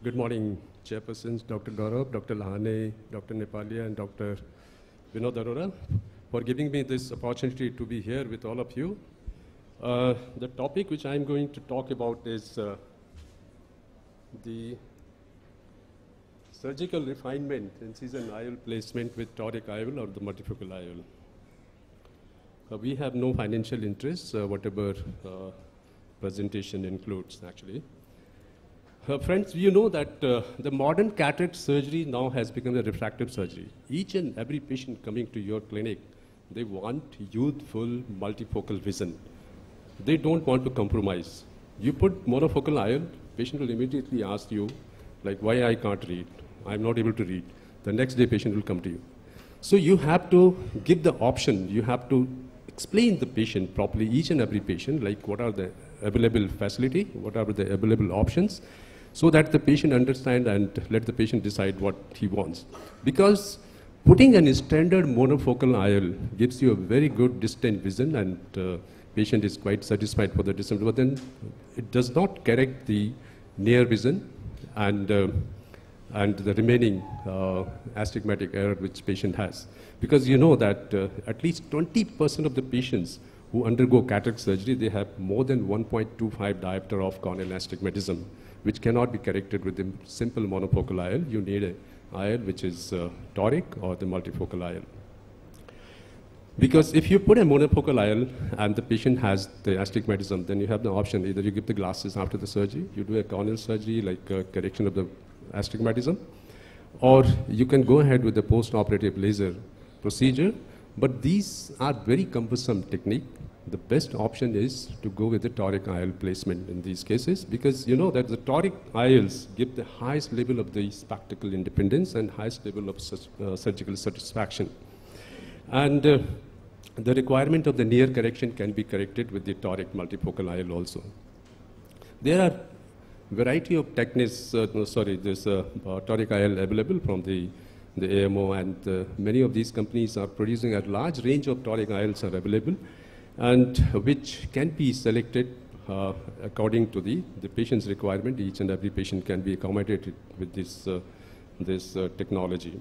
Good morning, Chairpersons, Dr. Gaurav, Dr. Lahane, Dr. Nepalia, and Dr. Vinod Arora, for giving me this opportunity to be here with all of you. The topic which I'm going to talk about is the surgical refinement incision IOL placement with toric IOL or the multifocal IOL. We have no financial interests, whatever presentation includes, actually. Friends, you know that the modern cataract surgery now has become a refractive surgery. Each and every patient coming to your clinic, they want youthful multifocal vision. They don't want to compromise. You put monofocal IOL, patient will immediately ask you, like, why I can't read? I'm not able to read. The next day, patient will come to you. So you have to give the option. You have to explain the patient properly, each and every patient, like what are the available facility, what are the available options, so that the patient understand and let the patient decide what he wants. Because putting a standard monofocal IOL gives you a very good distant vision, and patient is quite satisfied for the distant, but then it does not correct the near vision and the remaining astigmatic error which patient has. Because you know that at least 20% of the patients who undergo cataract surgery, they have more than 1.25 diopter of corneal astigmatism, which cannot be corrected with the simple monofocal IOL. You need an IOL which is toric or the multifocal IOL. Because if you put a monofocal IOL and the patient has the astigmatism, then you have the option, either you give the glasses after the surgery, you do a corneal surgery like correction of the astigmatism, or you can go ahead with the post-operative laser procedure, but these are very cumbersome technique. The best option is to go with the toric IOL placement in these cases, because you know that the toric IOLs give the highest level of the spectacle independence and highest level of surgical satisfaction. And the requirement of the near correction can be corrected with the toric multifocal IOL also. There are variety of techniques, this toric IOL available from the AMO, and many of these companies are producing a large range of toric IOLs are available, and which can be selected according to the patient's requirement. Each and every patient can be accommodated with this technology.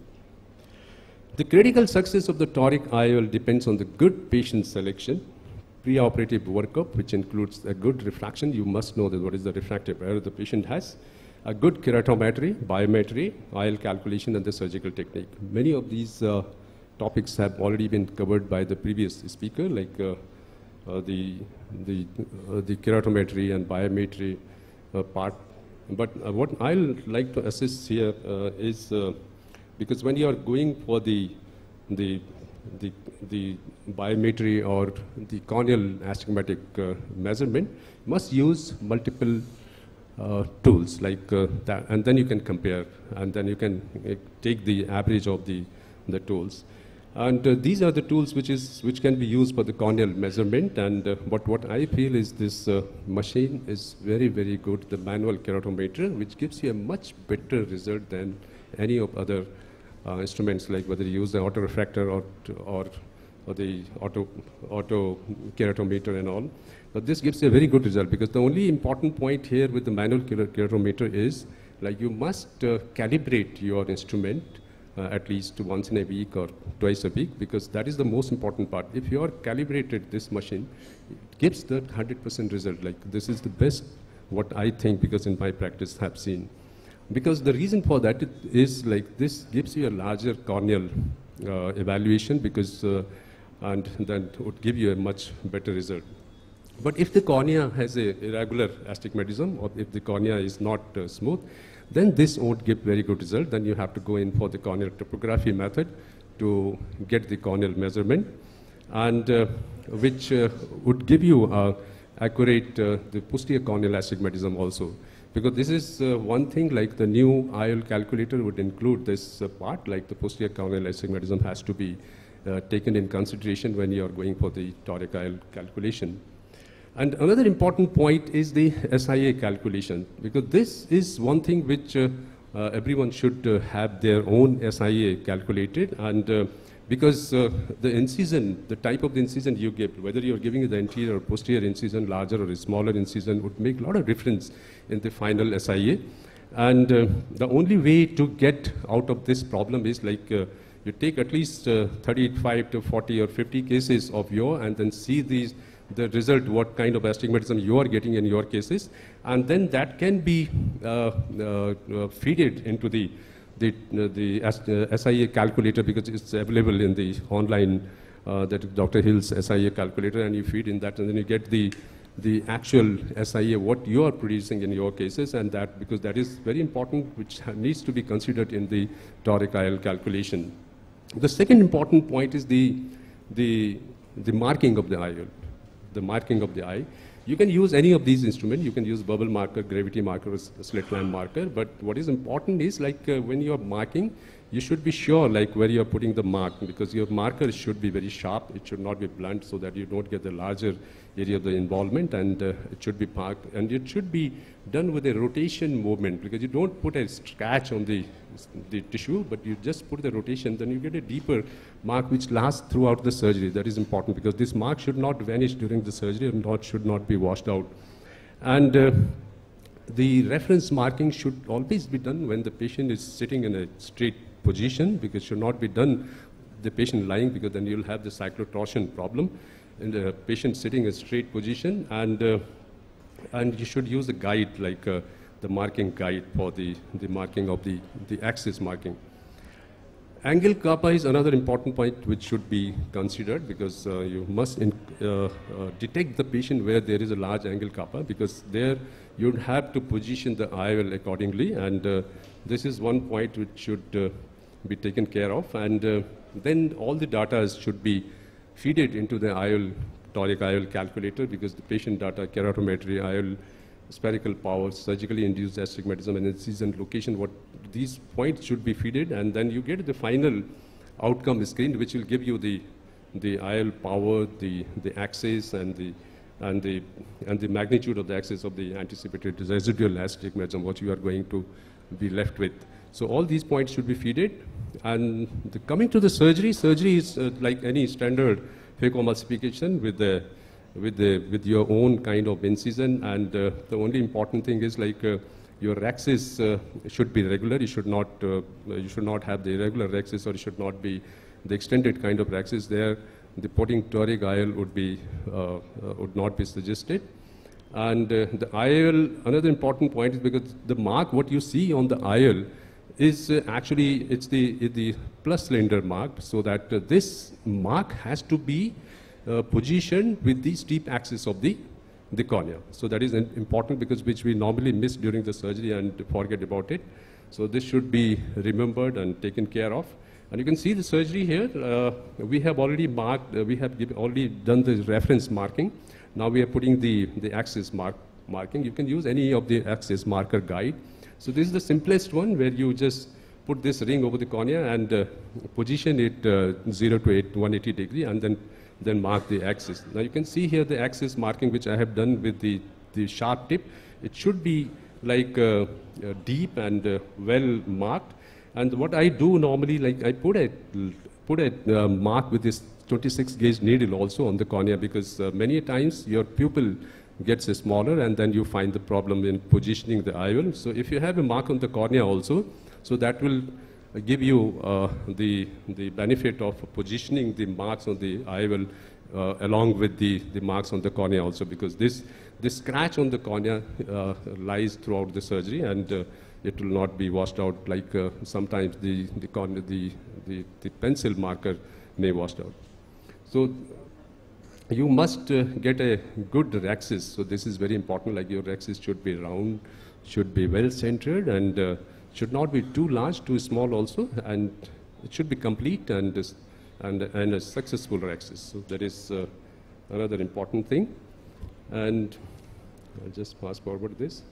The critical success of the toric IOL depends on the good patient selection, preoperative workup, which includes a good refraction. You must know that what is the refractive error the patient has, a good keratometry, biometry, IOL calculation, and the surgical technique. Many of these topics have already been covered by the previous speaker, like the keratometry and biometry part. But what I'll like to assist here is because when you are going for the biometry or the corneal astigmatic measurement, you must use multiple tools like that, and then you can compare, and then you can take the average of the tools. And these are the tools which can be used for the corneal measurement. And what I feel is this machine is very, very good, the manual keratometer, which gives you a much better result than any of other instruments, like whether you use the autorefractor or the auto keratometer and all. But this gives you a very good result, because the only important point here with the manual keratometer is, like, you must calibrate your instrument at least once in a week or twice a week, because that is the most important part. If you are calibrated this machine, it gives the 100% result. Like, this is the best, what I think, because in my practice have seen. Because the reason for that is, like, this gives you a larger corneal evaluation, because and then it would give you a much better result. But if the cornea has a irregular astigmatism, or if the cornea is not smooth, then this won't give very good result. Then you have to go in for the corneal topography method to get the corneal measurement, and which would give you accurate the posterior corneal astigmatism also. Because this is one thing, like the new IOL calculator would include this part, like the posterior corneal astigmatism has to be taken in consideration when you are going for the toric IOL calculation. And another important point is the SIA calculation, because this is one thing which everyone should have their own SIA calculated, and because the incision, the type of the incision you give, whether you're giving the anterior or posterior incision, larger or smaller incision, would make a lot of difference in the final SIA. And the only way to get out of this problem is like you take at least 35 to 40 or 50 cases of your and then see the result, what kind of astigmatism you are getting in your cases. And then that can be feeded into the SIA calculator, because it's available in the online, that Dr. Hill's SIA calculator, and you feed in that, and then you get the actual SIA, what you are producing in your cases, and that, because that is very important, which needs to be considered in the toric IL calculation. The second important point is the marking of the IL, the marking of the eye. You can use any of these instruments. You can use bubble marker, gravity marker, or slit lamp marker. But what is important is like when you are marking, you should be sure like where you are putting the mark, because your marker should be very sharp. It should not be blunt, so that you don't get the larger area of the involvement, and it should be parked, and it should be done with a rotation movement, because you don't put a scratch on the tissue, but you just put the rotation, then you get a deeper mark which lasts throughout the surgery. That is important, because this mark should not vanish during the surgery and should not be washed out. And the reference marking should always be done when the patient is sitting in a straight position, because it should not be done the patient lying, because then you'll have the cyclotorsion problem. And the patient sitting in a straight position, and you should use a guide like the marking guide for the marking of the axis marking. Angle kappa is another important point which should be considered, because you must detect the patient where there is a large angle kappa, because there you'd have to position the IOL accordingly, and this is one point which should be taken care of. And then all the data should be feeded into the IOL, toric IOL calculator, because the patient data, keratometry, IOL, spherical power, surgically induced astigmatism, and incision location, what these points should be feeded, and then you get the final outcome screen, which will give you the IOL power, the axis, and the magnitude of the axis of the anticipated residual astigmatism, what you are going to be left with. So all these points should be feeded. And coming to the surgery is like any standard phacoemulsification with your own kind of incision, and the only important thing is like your axis should be regular. You should not have the irregular axis, or it should not be the extended kind of axis. There, the putting toric IOL would not be suggested. And the IOL, another important point is because the mark, what you see on the IOL, is actually it's the plus cylinder mark, so that this mark has to be positioned with the steep axis of the cornea. So that is important, because which we normally miss during the surgery and forget about it. So this should be remembered and taken care of. And you can see the surgery here. We have already marked. We have already done the reference marking. Now we are putting the axis marking. You can use any of the axis marker guide. So this is the simplest one, where you just put this ring over the cornea and position it 0 to 180 degree, and then mark the axis. Now you can see here the axis marking, which I have done with the sharp tip. It should be like deep and well marked. And what I do normally, like I put a mark with this 26 gauge needle also on the cornea, because many times your pupil gets smaller, and then you find the problem in positioning the IOL. So if you have a mark on the cornea also, so that will give you the benefit of positioning the marks on the IOL along with the marks on the cornea also, because this scratch on the cornea lies throughout the surgery, and it will not be washed out like sometimes the pencil marker may wash out. So you must get a good axis. So this is very important, like your axis should be round, should be well centered, and should not be too large, too small also, and it should be complete and a successful axis. So that is another important thing. And I'll just pass forward this.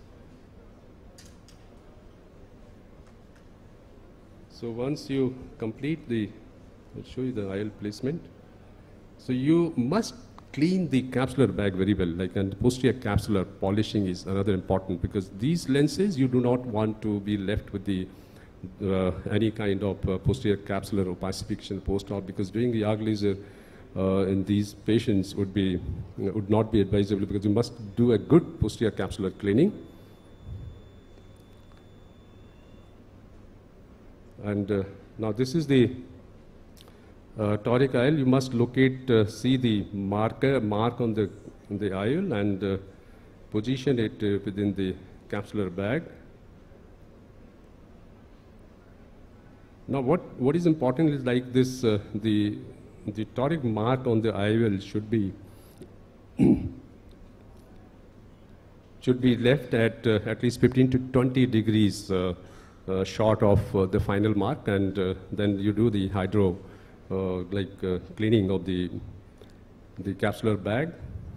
So once you complete I'll show you the IOL placement. So you must clean the capsular bag very well, and posterior capsular polishing is another important, because these lenses you do not want to be left with any kind of posterior capsular opacification post-op, because doing the YAG laser in these patients would not be advisable, because you must do a good posterior capsular cleaning. And now this is the toric IOL. You must locate, see the mark on the IOL and position it within the capsular bag. Now what is important is like this, the toric mark on the IOL should be left at least 15 to 20 degrees short of the final mark, and then you do the hydro cleaning of the capsular bag.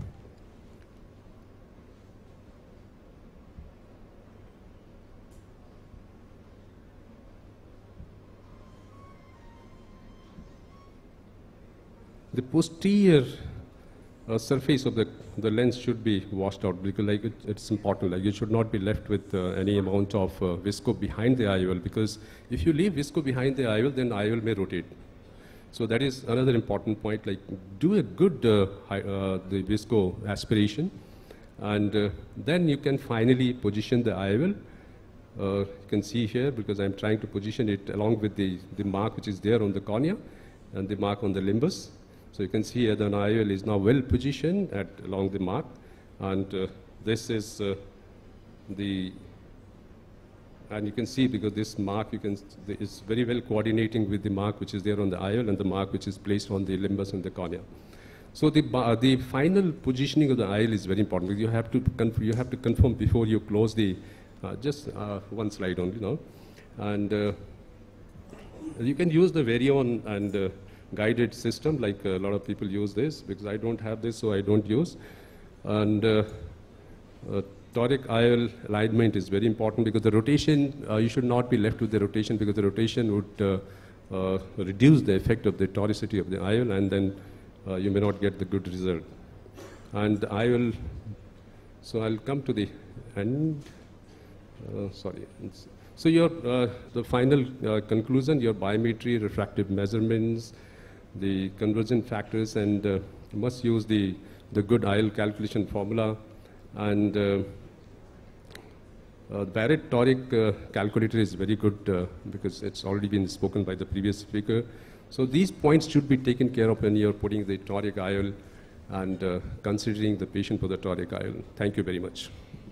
The posterior surface of the lens should be washed out, because it's important. Like, you should not be left with any amount of visco behind the IOL, because if you leave visco behind the IOL, then IOL may rotate. So that is another important point. Like, do a good the visco aspiration, and then you can finally position the IOL. You can see here, because I'm trying to position it along with the mark which is there on the cornea and the mark on the limbus. So you can see here the IOL is now well positioned along the mark, and this is and you can see, because this mark is very well coordinating with the mark which is there on the IOL and the mark which is placed on the limbus and the cornea. So the final positioning of the IOL is very important, because you have to confirm before you close the just one slide only now, and you can use the Varion and guided system, like a lot of people use this, because I don't have this, so I don't use. And toric IOL alignment is very important, because the rotation, you should not be left with the rotation, because the rotation would reduce the effect of the toricity of the IOL, and then you may not get the good result. And IOL, so I'll come to the end. Sorry. So the final conclusion, your biometry, refractive measurements, the convergent factors, and you must use the good IOL calculation formula, and Barrett toric calculator is very good, because it's already been spoken by the previous speaker. So these points should be taken care of when you're putting the toric IOL and considering the patient for the toric IOL. Thank you very much.